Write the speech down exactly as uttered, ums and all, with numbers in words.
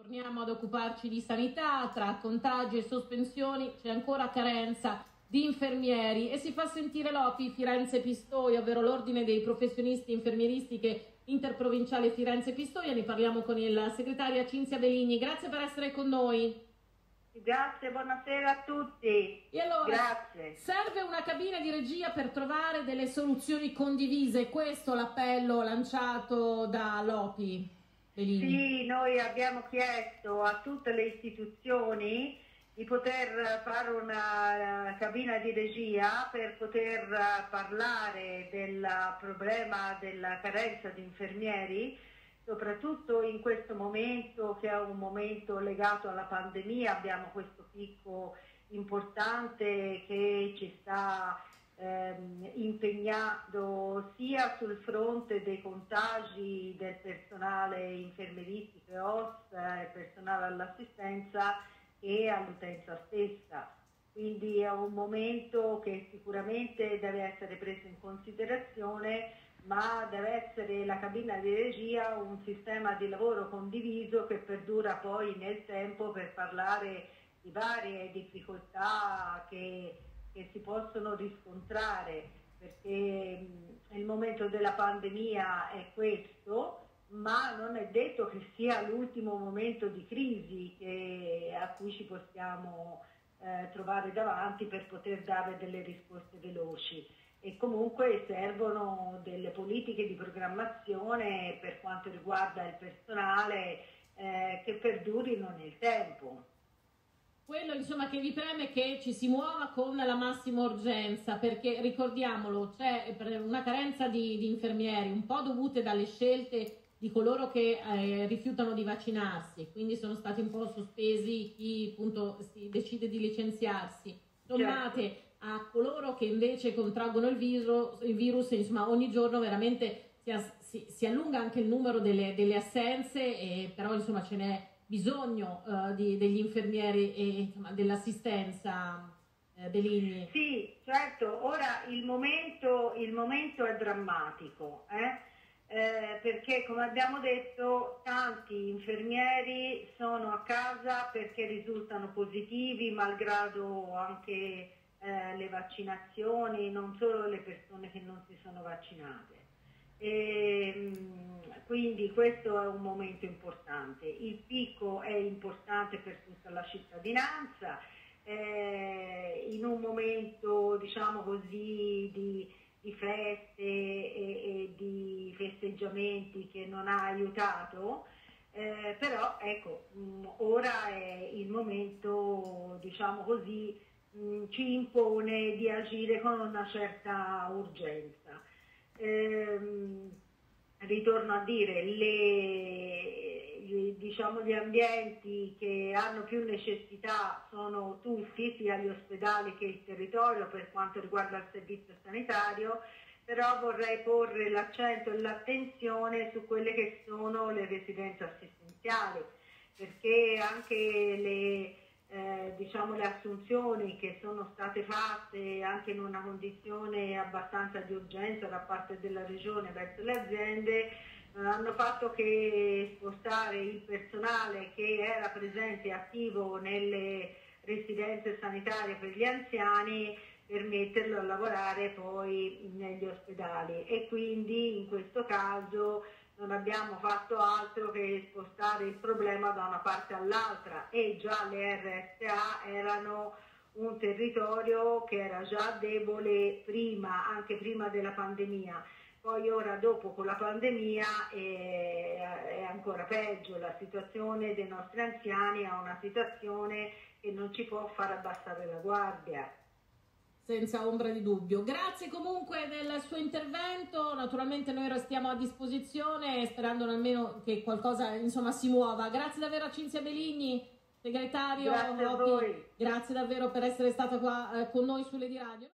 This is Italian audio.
Torniamo ad occuparci di sanità. Tra contagi e sospensioni c'è ancora carenza di infermieri e si fa sentire l'O P I Firenze Pistoia, ovvero l'Ordine dei Professionisti Infermieristiche Interprovinciale Firenze Pistoia. Ne parliamo con il segretaria Cinzia Beligni. Grazie per essere con noi. Grazie, buonasera a tutti. E allora, grazie. Serve una cabina di regia per trovare delle soluzioni condivise. Questo l'appello lanciato dall'O P I. Beligni. Sì, noi abbiamo chiesto a tutte le istituzioni di poter fare una cabina di regia per poter parlare del problema della carenza di infermieri, soprattutto in questo momento che è un momento legato alla pandemia. Abbiamo questo picco importante che ci sta ehm, impegnando sia sul fronte dei contagi del personale infermieristico e O S, eh, personale all'assistenza e all'utenza stessa. Quindi è un momento che sicuramente deve essere preso in considerazione, ma deve essere la cabina di regia un sistema di lavoro condiviso che perdura poi nel tempo per parlare di varie difficoltà che, che si possono riscontrare, perché mh, il momento della pandemia è questo, ma non è detto che sia l'ultimo momento di crisi che, a cui ci possiamo eh, trovare davanti per poter dare delle risposte veloci. E comunque servono delle politiche di programmazione per quanto riguarda il personale eh, che perdurino nel tempo. Quello insomma che vi preme è che ci si muova con la massima urgenza, perché ricordiamolo, c'è una carenza di, di infermieri, un po' dovute dalle scelte di coloro che eh, rifiutano di vaccinarsi, quindi sono stati un po' sospesi chi appunto si decide di licenziarsi, sommate certo a coloro che invece contraggono il virus, il virus insomma ogni giorno veramente si, si, si allunga anche il numero delle, delle assenze, e però insomma ce n'è bisogno uh, di, degli infermieri e dell'assistenza. eh, Beligni. Sì, certo, ora il momento, il momento è drammatico, eh? Eh, perché come abbiamo detto tanti infermieri sono a casa perché risultano positivi, malgrado anche eh, le vaccinazioni, non solo le persone che non si sono vaccinate. E, quindi questo è un momento importante. Il picco è importante per tutta la cittadinanza, eh, in un momento diciamo così di, di feste e, e di festeggiamenti che non ha aiutato, eh, però ecco, mh, ora è il momento, diciamo così, mh, ci impone di agire con una certa urgenza. Ehm, ritorno a dire, le, gli, diciamo, gli ambienti che hanno più necessità sono tutti, sia gli ospedali che il territorio per quanto riguarda il servizio sanitario, però vorrei porre l'accento e l'attenzione su quelle che sono le residenze assistenziali, perché anche le Eh, diciamo le assunzioni che sono state fatte anche in una condizione abbastanza di urgenza da parte della regione verso le aziende non hanno fatto che spostare il personale che era presente e attivo nelle residenze sanitarie per gli anziani per metterlo a lavorare poi negli ospedali, e quindi in questo caso non abbiamo fatto altro che spostare il problema da una parte all'altra, e già le R S A erano un territorio che era già debole prima, anche prima della pandemia. Poi ora dopo con la pandemia è, è ancora peggio, la situazione dei nostri anziani è una situazione che non ci può far abbassare la guardia. Senza ombra di dubbio. Grazie comunque del suo intervento, naturalmente noi restiamo a disposizione sperando almeno che qualcosa insomma si muova. Grazie davvero a Cinzia Beligni, segretario. Grazie a voi. Grazie davvero per essere stata qua eh, con noi sulle di radio.